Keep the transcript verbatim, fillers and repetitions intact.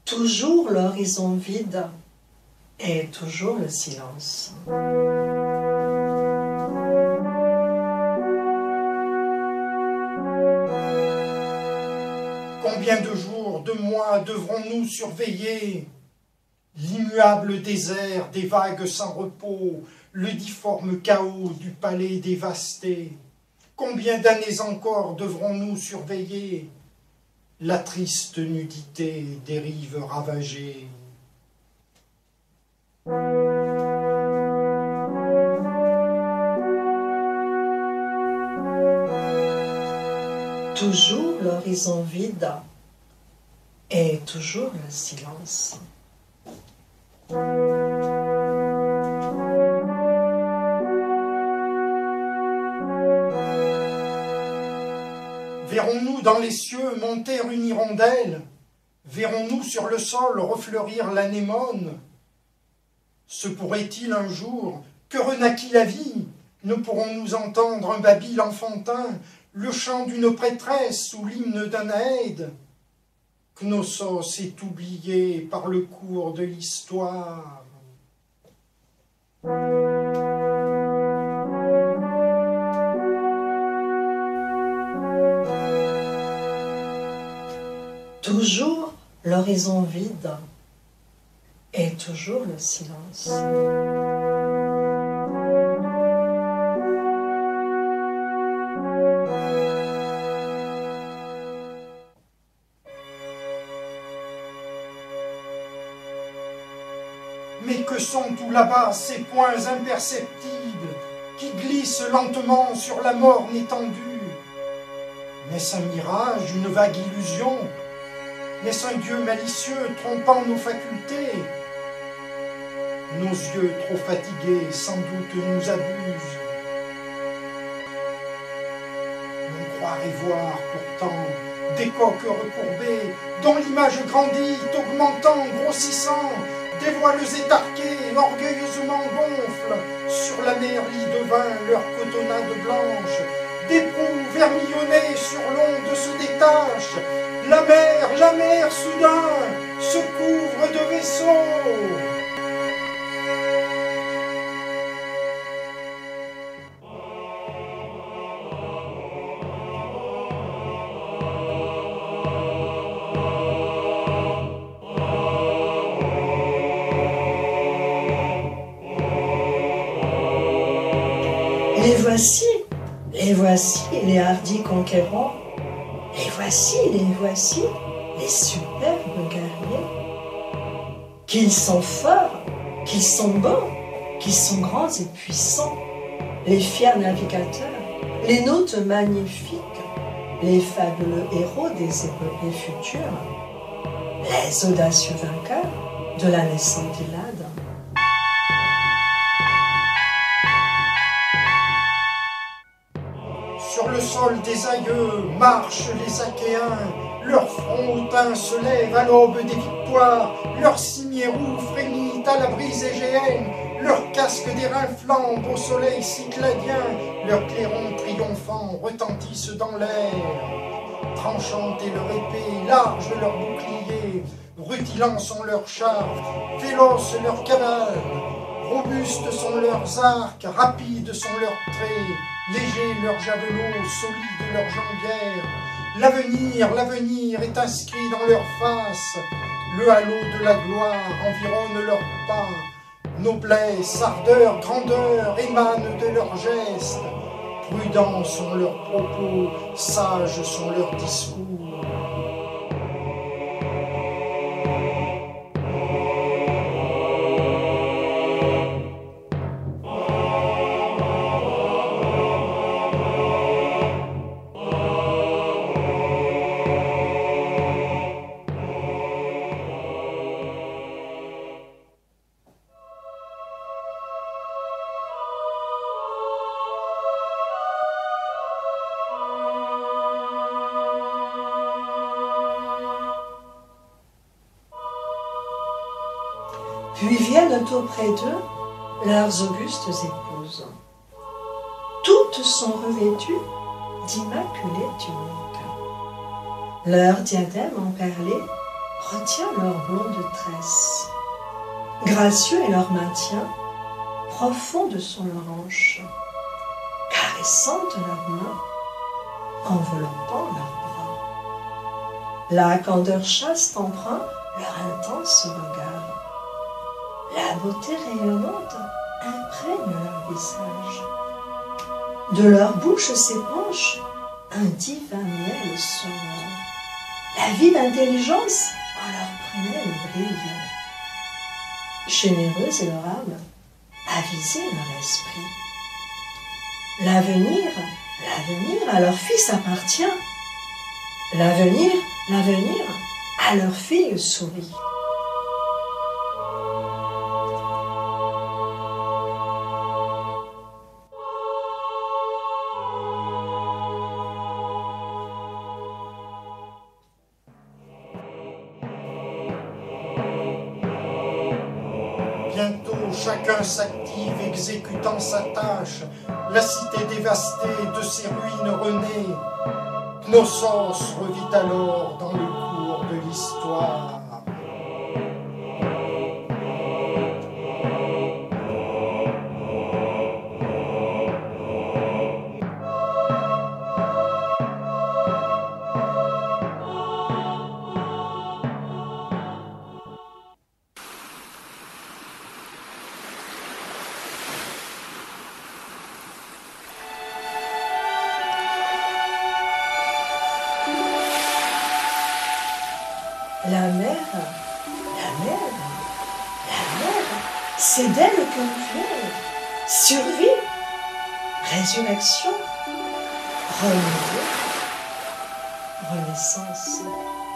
Toujours l'horizon vide et toujours le silence. Combien de jours, de mois devrons-nous surveiller l'immuable désert des vagues sans repos, le difforme chaos du palais dévasté? Combien d'années encore devrons-nous surveiller la triste nudité des rives ravagées? Toujours l'horizon vide et toujours le silence. Verrons-nous dans les cieux monter une hirondelle? Verrons-nous sur le sol refleurir l'anémone? Se pourrait-il un jour que renaquit la vie? Ne pourrons-nous entendre un babil enfantin, le chant d'une prêtresse ou l'hymne d'un aède? Knossos est oublié par le cours de l'histoire. Toujours l'horizon vide et toujours le silence. Mais que sont tout là-bas ces points imperceptibles qui glissent lentement sur la morne étendue? N'est-ce un mirage, une vague illusion? N'est-ce un Dieu malicieux trompant nos facultés? Nos yeux trop fatigués sans doute nous abusent. On croirait voir pourtant des coques recourbées dont l'image grandit, augmentant, grossissant, des voiles étarquées, orgueilleusement gonflent sur la mer lit de vin leur cotonnade blanche. Des proues vermillonnées sur l'onde se détachent. La mer, la mer, soudain, se couvre de vaisseaux. Les voici, les voici, les hardis conquérants. Les voici, les voici, les superbes guerriers. Qu'ils sont forts, qu'ils sont beaux, qu'ils sont grands et puissants. Les fiers navigateurs, les nautes magnifiques, les fabuleux héros des épopées futures, les audacieux vainqueurs de la naissante Iliade. Sur le sol des aïeux marchent les Achéens, leur front hautain se lève à l'aube des victoires, leur cimier roux frémit à la brise égéenne, leur casque d'airain flambe au soleil cycladien, leurs clairons triomphants retentissent dans l'air. Tranchantes et leur épée, large leur bouclier, rutilants sont leurs chars, féroces leurs cavales, robustes sont leurs arcs, rapides sont leurs traits, légers leurs javelots, solides leurs jambières. L'avenir, l'avenir est inscrit dans leur face, le halo de la gloire environne leurs pas. Noblesse, ardeur, grandeur émanent de leurs gestes, prudents sont leurs propos, sages sont leurs discours. Puis viennent auprès d'eux leurs augustes épouses. Toutes sont revêtues d'immaculées tuniques. Leurs diadèmes emperlés retient leurs blondes tresses. Gracieux est leur maintien, profondes sont leurs hanches, caressantes leurs mains, enveloppant leurs bras. La candeur chaste empreint leur intense regard. La beauté rayonnante imprègne leur visage. De leur bouche s'épanche un divin miel sonore. La vive intelligence en leurs prunelles brille. Généreuse est leur âme, avisée leur esprit. L'avenir, l'avenir à leur fils appartient. L'avenir, l'avenir à leur fille sourit. Bientôt chacun s'active exécutant sa tâche, la cité dévastée de ses ruines renaît. Knossos revit alors dans le cours de l'histoire. La mer, la mer, la mer, c'est d'elle que vient survie, résurrection, renouveau, renaissance.